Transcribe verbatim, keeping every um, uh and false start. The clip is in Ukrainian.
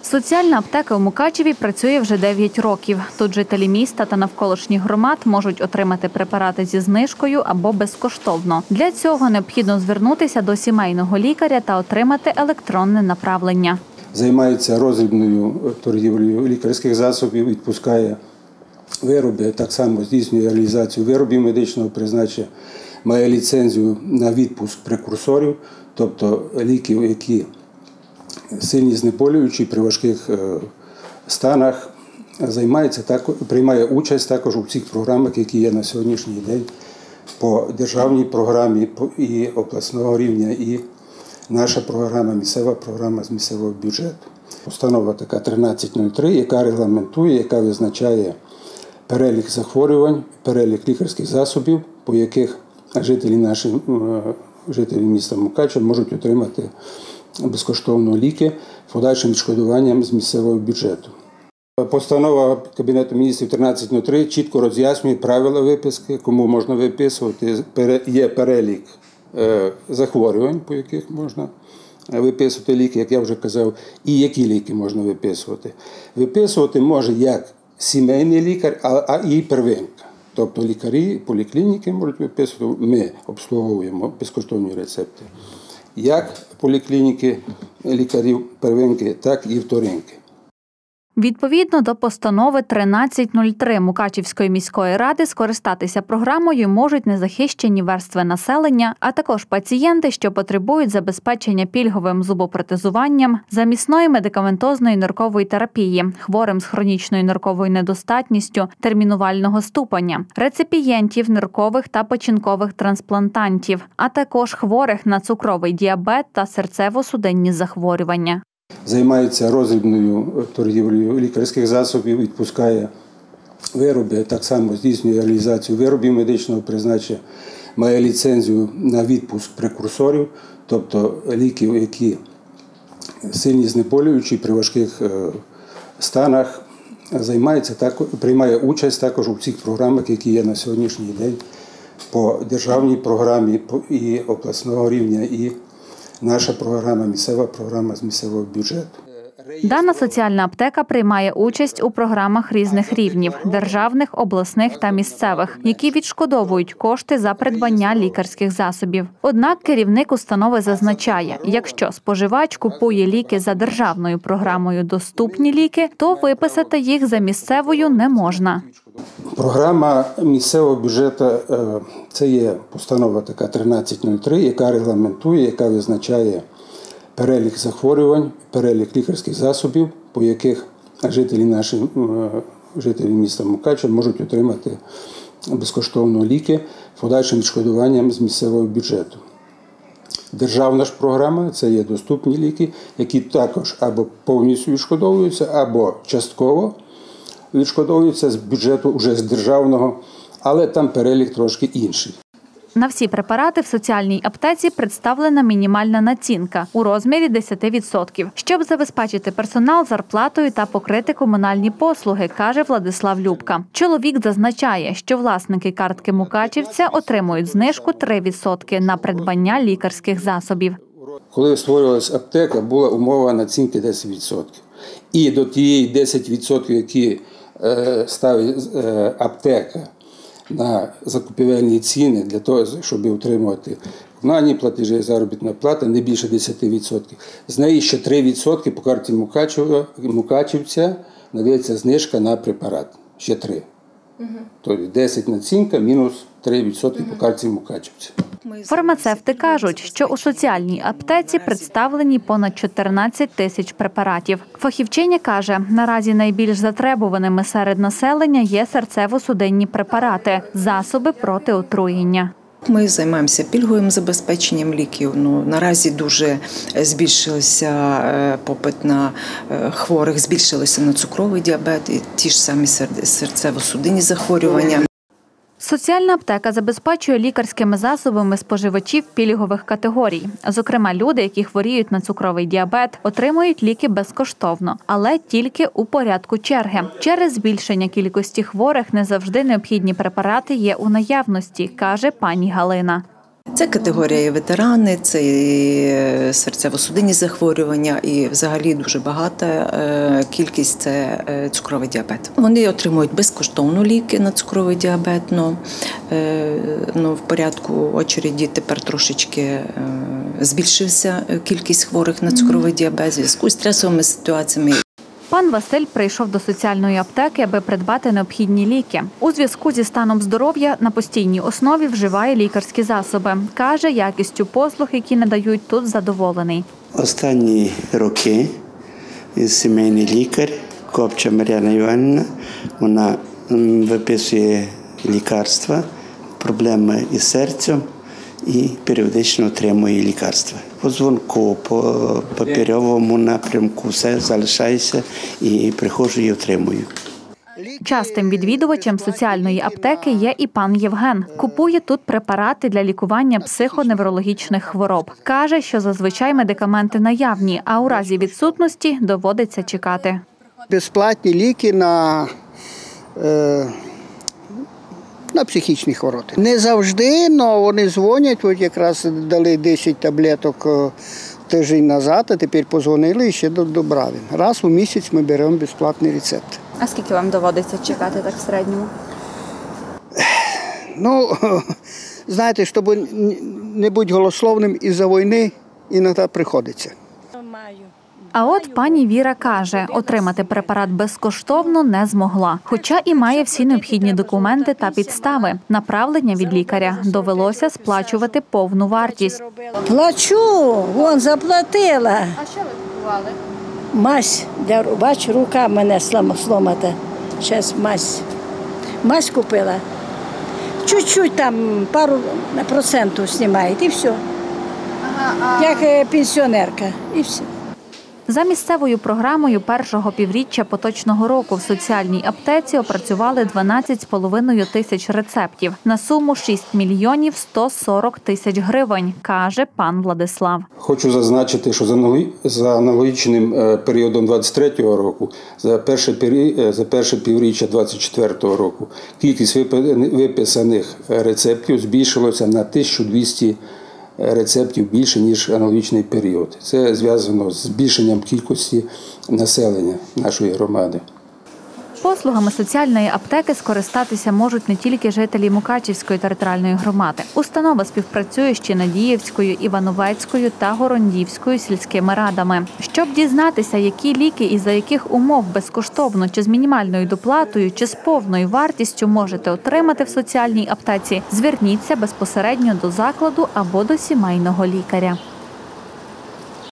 Соціальна аптека у Мукачеві працює вже дев'ять років. Тут жителі міста та навколишніх громад можуть отримати препарати зі знижкою або безкоштовно. Для цього необхідно звернутися до сімейного лікаря та отримати електронне направлення. Займається роздрібною торгівлею лікарських засобів, відпускає вироби, так само здійснює реалізацію виробів медичного призначення, має ліцензію на відпуск прекурсорів, тобто ліків, які сильні знеболюючі при важких станах, займається також, приймає участь також у всіх програмах, які є на сьогоднішній день по державній програмі і обласного рівня, і наша програма, місцева програма з місцевого бюджету. Постанова така тринадцять нуль три, яка регламентує, яка визначає перелік захворювань, перелік лікарських засобів, по яких жителі наші, жителі міста Мукачева можуть отримати безкоштовно ліки з подальшим відшкодуванням з місцевого бюджету. Постанова Кабінету міністрів тринадцять нуль три чітко роз'яснює правила виписки, кому можна виписувати. Є перелік захворювань, по яких можна виписувати ліки, як я вже казав, і які ліки можна виписувати. Виписувати може як сімейний лікар, а і первинка. Тобто лікарі, поліклініки можуть виписувати, ми обслуговуємо безкоштовні рецепти. Як поліклініки лікарів первинки, так і вторинки. Відповідно до постанови тринадцять нуль три Мукачівської міської ради скористатися програмою можуть незахищені верстви населення, а також пацієнти, що потребують забезпечення пільговим зубопротезуванням, замісної медикаментозної ниркової терапії, хворим з хронічною нирковою недостатністю термінувального ступеня, реципієнтів ниркових та печінкових трансплантантів, а також хворих на цукровий діабет та серцево-судинні захворювання. Займається роздрібною торгівлею лікарських засобів, відпускає вироби, так само здійснює реалізацію виробів медичного призначення, має ліцензію на відпуск прекурсорів, тобто ліків, які сильні знеболюючі при важких станах, займається також, приймає участь також у всіх програмах, які є на сьогоднішній день по державній програмі і обласного рівня, і наша програма, місцева програма з місцевого бюджету. Дана соціальна аптека приймає участь у програмах різних рівнів – державних, обласних та місцевих, які відшкодовують кошти за придбання лікарських засобів. Однак керівник установи зазначає, якщо споживач купує ліки за державною програмою «Доступні ліки», то виписати їх за місцевою не можна. Програма місцевого бюджету – це є постанова така тринадцять нуль три, яка регламентує, яка визначає перелік захворювань, перелік лікарських засобів, по яких жителі наші, жителі міста Мукачева можуть отримати безкоштовно ліки з подальшим відшкодуванням з місцевого бюджету. Державна ж програма – це є доступні ліки, які також або повністю відшкодовуються, або частково відшкодовуються з бюджету вже з державного, але там перелік трошки інший. На всі препарати в соціальній аптеці представлена мінімальна націнка у розмірі десять відсотків, щоб забезпечити персонал зарплатою та покрити комунальні послуги, каже Владислав Любка. Чоловік зазначає, що власники картки мукачівця отримують знижку три відсотки на придбання лікарських засобів. Коли створювалася аптека, була умова націнки десять відсотків. І до тієї десять відсотків, які ставить аптека на закупівельні ціни для того, щоб отримувати комунальні платежі, заробітна плата, не більше десять відсотків. З неї ще три відсотки по карті Мукачівця надається знижка на препарат. Ще три. Тобто десять націнка мінус три відсотки по карті Мукачівця. Фармацевти кажуть, що у соціальній аптеці представлені понад чотирнадцять тисяч препаратів. Фахівчиня каже, наразі найбільш затребуваними серед населення є серцево-судинні препарати, засоби проти отруєння. Ми займаємося пільговим забезпеченням ліків. Ну, наразі дуже збільшився попит на хворих, збільшилося на цукровий діабет і ті ж самі серцево-судинні захворювання. Соціальна аптека забезпечує лікарськими засобами споживачів пільгових категорій. Зокрема, люди, які хворіють на цукровий діабет, отримують ліки безкоштовно, але тільки у порядку черги. Через збільшення кількості хворих не завжди необхідні препарати є у наявності, каже пані Галина. Це категорія і ветерани, це і серцево-судинні захворювання, і взагалі дуже багата кількість – це цукровий діабет. Вони отримують безкоштовно ліки на цукровий діабет, но, но в порядку очереді тепер трошечки збільшився кількість хворих на цукровий діабет в зв'язку з стресовими ситуаціями. Пан Василь прийшов до соціальної аптеки, аби придбати необхідні ліки. У зв'язку зі станом здоров'я на постійній основі вживає лікарські засоби. Каже, якістю послуг, які надають тут, задоволений. Останні роки сімейний лікар Копча Мар'яна Іванівна, вона виписує лікарства, проблеми із серцем і періодично отримує лікарства. По дзвонку, по папіровому напрямку все залишається і приходжу і отримую. Частим відвідувачем соціальної аптеки є і пан Євген. Купує тут препарати для лікування психоневрологічних хвороб. Каже, що зазвичай медикаменти наявні, а у разі відсутності доводиться чекати. Безплатні ліки на, е, на психічні хвороби. Не завжди, але вони дзвонять, от якраз дали десять таблеток тиждень назад, а тепер подзвонили і ще добрали. Раз у місяць ми беремо безплатний рецепт. А скільки вам доводиться чекати так в середньому? Ну, знаєте, щоб не бути голословним із-за війни, іноді приходиться. А от пані Віра каже, отримати препарат безкоштовно не змогла. Хоча і має всі необхідні документи та підстави. Направлення від лікаря довелося сплачувати повну вартість. Плачу, вон заплатила. А що ви купували? Мазь, для, бач, рука мене сломата. Зараз мазь. Мазь купила. Чуть-чуть там, пару процентів знімають і все. Ага, а... Як пенсіонерка, і все. За місцевою програмою першого півріччя поточного року в соціальній аптеці опрацювали дванадцять з половиною тисяч рецептів на суму шість мільйонів сто сорок тисяч гривень, каже пан Владислав. Хочу зазначити, що за аналогічним періодом двадцять третього року, за перше, за перше півріччя двадцять четвертого року, кількість виписаних рецептів збільшилася на тисячу двісті рецептів більше, ніж аналогічний період. Це зв'язано з збільшенням кількості населення нашої громади. Послугами соціальної аптеки скористатися можуть не тільки жителі Мукачівської територіальної громади. Установа співпрацює з Чинадіївською, Івановецькою та Горондівською сільськими радами. Щоб дізнатися, які ліки і за яких умов безкоштовно, чи з мінімальною доплатою, чи з повною вартістю можете отримати в соціальній аптеці, зверніться безпосередньо до закладу або до сімейного лікаря.